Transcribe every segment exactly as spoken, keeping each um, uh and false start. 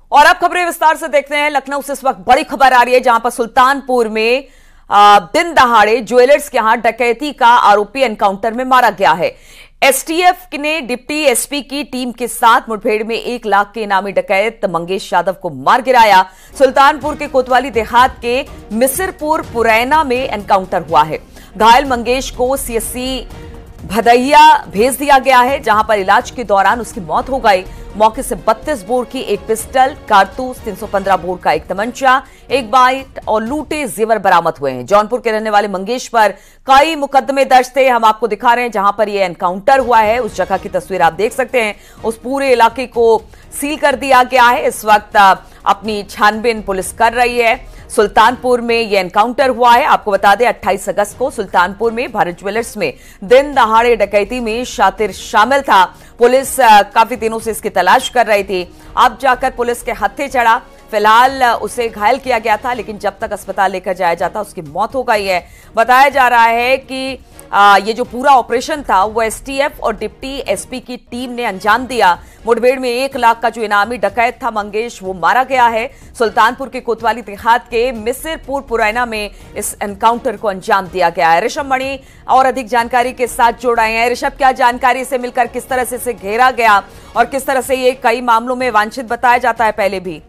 और अब खबरें विस्तार से देखते हैं। लखनऊ से इस वक्त बड़ी खबर आ रही है, जहां पर सुल्तानपुर में आ, दिन दहाड़े ज्वेलर्स के यहां डकैती का आरोपी एनकाउंटर में मारा गया है। एसटीएफ ने डिप्टी एसपी की टीम के साथ मुठभेड़ में एक लाख के इनामी डकैत मंगेश यादव को मार गिराया। सुल्तानपुर के कोतवाली देहात के मिसिरपुर पुरैना में एनकाउंटर हुआ है। घायल मंगेश को सीएससी भदैया भेज दिया गया है, जहां पर इलाज के दौरान उसकी मौत हो गई। मौके से बत्तीस बोर की एक पिस्टल, कारतूस, तीन सौ पंद्रह बोर का एक तमंचा, एक बाइट और लूटे जेवर बरामद हुए हैं। जौनपुर के रहने वाले मंगेश पर कई मुकदमे दर्ज थे। हम आपको दिखा रहे हैं जहां पर यह एनकाउंटर हुआ है, उस जगह की तस्वीर आप देख सकते हैं। उस पूरे इलाके को सील कर दिया गया है। इस वक्त अपनी छानबीन पुलिस कर रही है। सुल्तानपुर में यह एनकाउंटर हुआ है। आपको बता दें अट्ठाईस अगस्त को सुल्तानपुर में भारत ज्वेलर्स में दिन दहाड़े डकैती में शातिर शामिल था। पुलिस काफी दिनों से इसकी तलाश कर रही थी। अब जाकर पुलिस के हत्थे चढ़ा। फिलहाल उसे घायल किया गया था, लेकिन जब तक अस्पताल लेकर जाया जाता उसकी मौत हो गई है। बताया जा रहा है कि आ, ये जो पूरा ऑपरेशन था वो एसटीएफ और डिप्टी एसपी की टीम ने अंजाम दिया। मुठभेड़ में एक लाख का जो इनामी डकैत था मंगेश, वो मारा गया है। सुल्तानपुर के कोतवाली देहात के मिसिरपुर पुरैना में इस एनकाउंटर को अंजाम दिया गया है। ऋषभ मणि और अधिक जानकारी के साथ जुड़ रहे हैं। ऋषभ, क्या जानकारी से मिलकर किस तरह से इसे घेरा गया और किस तरह से ये कई मामलों में वांछित बताया जाता है पहले भी?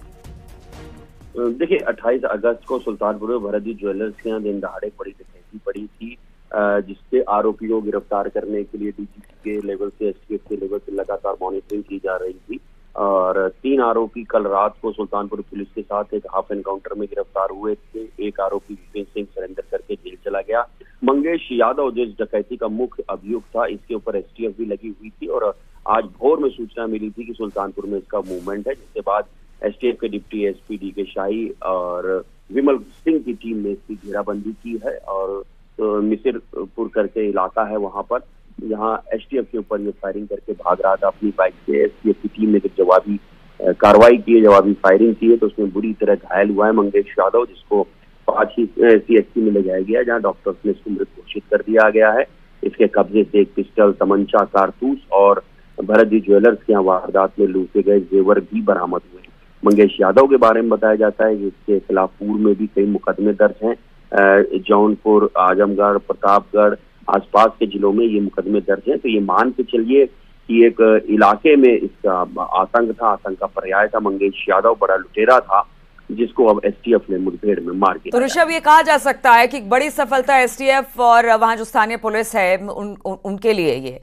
देखिए, अट्ठाईस अगस्त को सुल्तानपुर में भारत ज्वेलर्स के यहाँ दिन दहाड़े बड़ी डकैती पड़ी थी, जिसके आरोपियों को गिरफ्तार करने के लिए डीजीपी के लेवल से, एसटीएफ के लेवल से लगातार मॉनिटरिंग की जा रही थी। और तीन आरोपी कल रात को सुल्तानपुर पुलिस के साथ एक हाफ एनकाउंटर में गिरफ्तार हुए थे। एक आरोपी विपिन सिंह सरेंडर करके जेल चला गया। मंगेश यादव जो इस डकैती का मुख्य अभियुक्त था, इसके ऊपर एसटीएफ भी लगी हुई थी और आज भोर में सूचना मिली थी कि सुल्तानपुर में इसका मूवमेंट है, जिसके बाद एसटीएफ के डिप्टी एसपी डी के शाही और विमल सिंह की टीम ने इसकी घेराबंदी की है। और तो मिसिरपुर करके इलाका है वहां पर, जहां एसटीएफ के ऊपर ये फायरिंग करके भाग रहा था अपनी बाइक से। एसटीएफ की टीम ने जब जवाबी कार्रवाई की है, जवाबी फायरिंग की है, तो उसमें बुरी तरह घायल हुआ है मंगेश यादव, जिसको पांच ही सीएचसी में ले जाया गया, जहां डॉक्टर्स ने इसको मृत घोषित कर दिया गया है। इसके कब्जे से एक पिस्टल, तमंचा, कारतूस और भारत ज्वेलर्स के यहाँ वारदात में लूटे गए जेवर भी बरामद हुए। मंगेश यादव के बारे में बताया जाता है कि इसके खिलाफ पूर्व में भी कई मुकदमे दर्ज हैं। जौनपुर, आजमगढ़, प्रतापगढ़, आसपास के जिलों में ये मुकदमे दर्ज हैं। तो ये मान के चलिए कि एक इलाके में इसका आतंक था, आतंक का पर्याय था। मंगेश यादव बड़ा लुटेरा था, जिसको अब एसटीएफ ने मुठभेड़ में मार दिया। तो ऋषभ, ये कहा जा सकता है कि बड़ी सफलता एसटीएफ और वहां जो स्थानीय पुलिस है उन, उन, उनके लिए ये?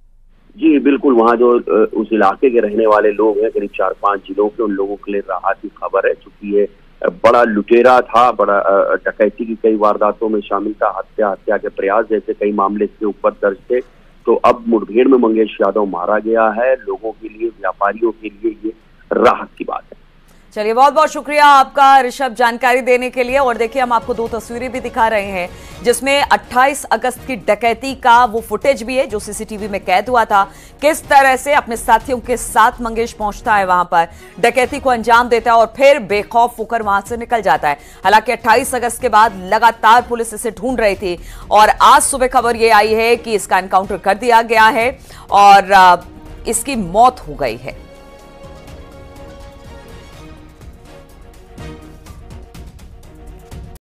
जी बिल्कुल, वहाँ जो उस इलाके के रहने वाले लोग हैं, करीब चार पांच जिलों के, उन लोगों के लिए राहत की खबर है, क्योंकि ये बड़ा लुटेरा था, बड़ा डकैती की कई वारदातों में शामिल था, हत्या हत्या के प्रयास जैसे कई मामले इसके ऊपर दर्ज थे। तो अब मुठभेड़ में मंगेश यादव मारा गया है। लोगों के लिए, व्यापारियों के लिए ये राहत की बात है। चलिए, बहुत बहुत शुक्रिया आपका ऋषभ जानकारी देने के लिए। और देखिए, हम आपको दो तस्वीरें भी दिखा रहे हैं, जिसमें अट्ठाईस अगस्त की डकैती का वो फुटेज भी है जो सीसीटीवी में कैद हुआ था। किस तरह से अपने साथियों के साथ मंगेश पहुंचता है वहां पर, डकैती को अंजाम देता है और फिर बेखौफ होकर वहां से निकल जाता है। हालांकि अट्ठाईस अगस्त के बाद लगातार पुलिस इसे ढूंढ रही थी और आज सुबह खबर यह आई है कि इसका एनकाउंटर कर दिया गया है और इसकी मौत हो गई है।